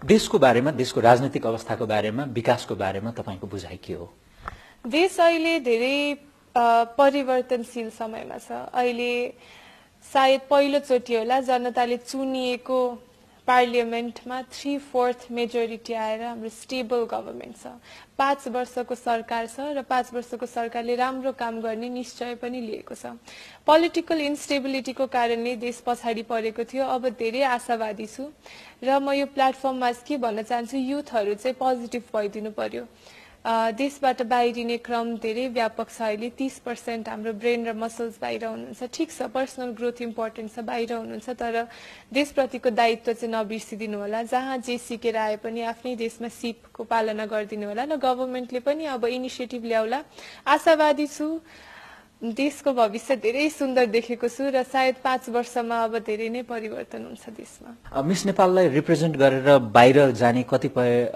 देशको बारेमा, देशको राजनीतिक अवस्थाको बारेमा, विकासको बारेमा तपाईको बुझाइ के हो? देश अहिले धेरै परिवर्तनशील समयमा छ। अहिले सायद पहिलोचोटि होला जनताले चुनिएको पार्लियामेन्टमा 3/4 मेजोरिटी आएर हाम्रो स्टेबल गभर्नमेन्ट छ। 5 वर्षको सरकार छ र 5 वर्षको सरकारले राम्रो काम गर्ने निश्चय पनि लिएको छ। पोलिटिकल इन्स्टेबिलिटीको कारणले देश पछाडि परेको थियो। अब धेरै आशावादी छु र म यो प्लेटफर्ममा के भन्न चाहन्छु, युथहरू चाहिँ पोजिटिभ भइदिनु पर्यो। देशबाट बाहिरिने क्रम धेरै व्यापक छ। अहिले 30% हाम्रो ब्रेन र मसल्स बाहिर हुनुहुन्छ। ठिक छ, पर्सनल ग्रोथ इम्पोर्टेन्ट छ, बाहिर हुनुहुन्छ, तर देशप्रतिको दायित्व चाहिँ नबिर्सिदिनु होला। जहाँ जे सिकेर आए पनि आफ्नै देशमा सिपको पालना गरिदिनु होला र गभर्नमेन्टले पनि अब इनिसिएटिभ ल्याउला। आशावादी छु, देशको भविष्य धेरै सुन्दर देखेको छु र सायद 5 वर्षमा अब धेरै नै परिवर्तन हुन्छ देशमा। मिस नेपाललाई रिप्रेजेन्ट गरेर बाहिर जाने कतिपय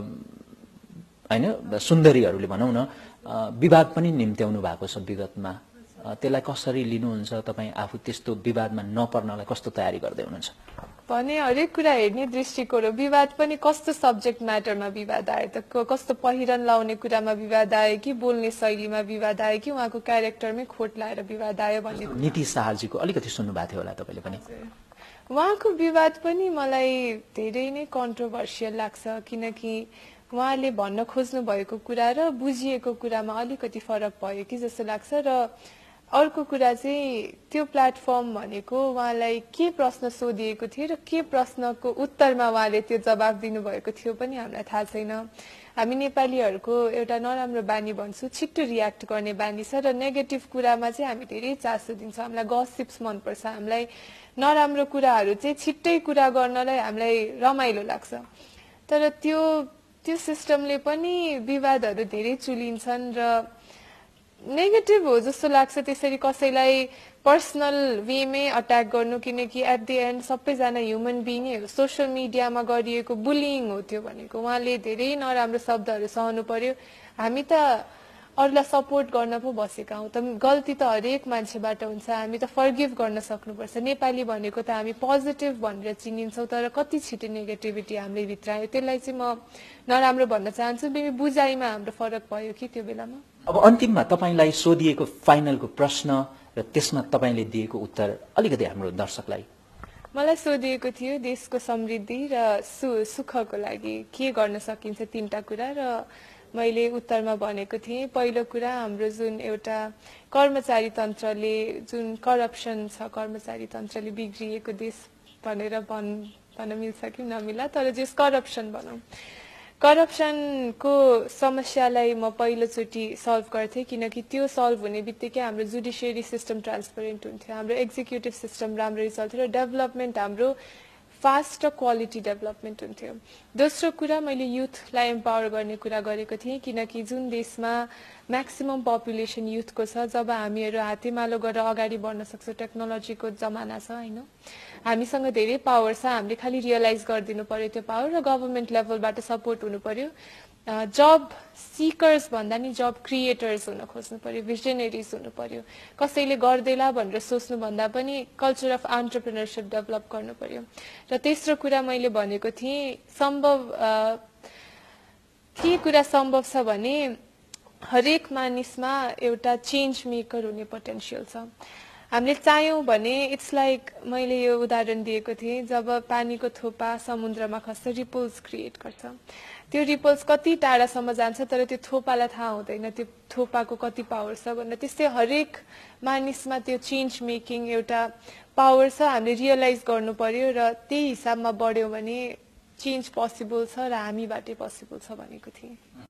हैन सुन्दरीहरूले भनौं न विवाद पनि निम्त्याउनु भएको छ विगतमा। त्यसलाई कसरी लिनुहुन्छ तपाईँ? आफू त्यस्तो विवादमा नपर्नलाई कस्तो तयारी गर्दै हुनुहुन्छ? भने हरेक कुरा हेर्ने दृष्टिकोण हो। विवाद पनि कस्तो सब्जेक्ट म्याटरमा विवाद आयो त? कस्तो पहिरन लाउने कुरामा विवाद आयो कि बोल्ने शैलीमा विवाद आयो कि उहाँको क्यारेक्टरमै खोट लाएर विवाद आयो भन्ने। नीति शाहजीको अलिकति सुन्नु भएको थियो होला तपाईले पनि? उहाँको विवाद पनि मलाई धेरै नै कन्ट्रोभर्सियल लाग्छ, किनकि उहाँले भन्न खोज्नु भएको कुरा र बुझिएको कुरामा अलिकति फरक भयो कि जस्तो लाग्छ। र अर्को कुरा चाहिँ त्यो प्लेटफर्म भनेको उहाँलाई के प्रश्न सोधिएको थियो र के प्रश्नको उत्तरमा उहाँले त्यो जवाब दिनुभएको थियो पनि हामीलाई थाहा छैन। हामी नेपालीहरूको एउटा नराम्रो बानी भन्छु, छिट्टो रियाक्ट गर्ने बानी छ र नेगेटिभ कुरामा चाहिँ हामी धेरै चासो दिन्छौँ। हामीलाई गसिप्स मनपर्छ, हामीलाई नराम्रो कुराहरू चाहिँ छिट्टै कुरा गर्नलाई हामीलाई रमाइलो लाग्छ। तर त्यो सिस्टमले पनि विवादहरू धेरै चुलिन्छन् र नेगेटिभ हो जस्तो लाग्छ। त्यसरी कसैलाई पर्सनल वेमै अट्याक गर्नु, किनकि एट द एन्ड सबैजना ह्युमन बिइङै हो। सोसियल मिडियामा गरिएको बुलिङ हो त्यो भनेको। उहाँले धेरै नराम्रो शब्दहरू सहनु पर्यो। हामी त अरूलाई सपोर्ट गर्न पो बसेका हौँ। त गल्ती त हरेक मान्छेबाट हुन्छ। हामी त फर्गिभ गर्न सक्नुपर्छ। नेपाली भनेको त हामी पोजिटिभ भनेर चिनिन्छौँ, तर कति छिटो नेगेटिभिटी हामीले भित्रायो। त्यसलाई चाहिँ म नराम्रो भन्न चाहन्छु। मेबी बुझाइमा हाम्रो फरक भयो कि त्यो बेलामा। अब अन्तिममा तपाईलाई सोधिएको फाइनलको प्रश्न र त्यसमा तपाईले दिएको उत्तर अलिकति हाम्रो दर्शकलाई। मलाई सोधिएको थियो देशको समृद्धि र सुखको लागि के गर्न सकिन्छ, 3टा कुरा, र मैले उत्तरमा भनेको थिएँ पहिलो कुरा हाम्रो जुन एउटा कर्मचारी तन्त्रले, जुन करप्सन छ, कर्मचारी तन्त्रले बिग्रिएको देश भनेर भन्न मिल्छ कि नमिला, तर जस करप्सन भनौँ, करप्सनको समस्यालाई म पहिलोचोटि सल्भ गर्थेँ, किनकि त्यो सल्भ हुने बित्तिकै हाम्रो जुडिसियरी सिस्टम ट्रान्सपेरेन्ट हुन्थ्यो, हाम्रो एक्जिक्युटिभ सिस्टम राम्ररी चल्थ्यो र डेभलपमेन्ट हाम्रो फास्ट र क्वालिटी डेभलपमेन्ट हुन्थ्यो। दोस्रो कुरा, मैले युथलाई एम्पावर गर्ने कुरा गरेको थिएँ, किनकि जुन देशमा म्याक्सिमम पपुलेसन युथको छ, जब हामीहरू हातेमालो गरेर अगाडि बढ्न सक्छौँ, टेक्नोलोजीको जमाना छ होइन, हामीसँग धेरै पावर छ, हामीले खालि रियलाइज गरिदिनु पर्यो त्यो पावर र गभर्नमेन्ट लेभलबाट सपोर्ट हुनु पर्यो। जब सिकर्स भन्दा नि जब क्रिएटर्स हुन खोज्नु पर्यो, भिजनरिज हुनु पर्यो। कसैले गर्दैला भनेर सोच्नु भन्दा पनि कल्चर अफ एन्टरप्रेन्योरशिप डेभलप गर्नु पर्यो। र तेस्रो कुरा मैले भनेको थिएँ, के कुरा सम्भव छ भने हरेक मानिसमा एउटा चेन्ज मेकर हुने पोटेन्सियल छ। हामीले चाह्यौँ भने इट्स लाइक, मैले यो उदाहरण दिएको थिएँ, जब पानीको थोपा समुद्रमा खस्छ रिपल्स क्रिएट गर्छ। त्यो रिपल्स कति टाढासम्म जान्छ, तर त्यो थोपालाई थाहा हुँदैन त्यो थोपाको कति पावर छ भनेर। त्यस्तै हरेक मानिसमा त्यो चेन्ज मेकिङ एउटा पावर छ, हामीले रियलाइज गर्नु पर्यो र त्यही हिसाबमा बढ्यो भने चेन्ज पोसिबल छ र हामीबाटै पोसिबल छ भनेको थिएँ।